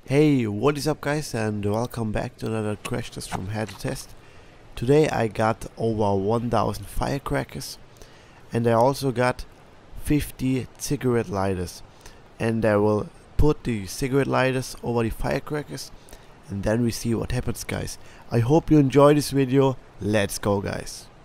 Hey, what is up guys, and welcome back to another crash test from How to Test. Today I got over 1000 firecrackers and I also got 50 cigarette lighters, and I will put the cigarette lighters over the firecrackers and then we see what happens guys. I hope you enjoy this video. Let's go guys.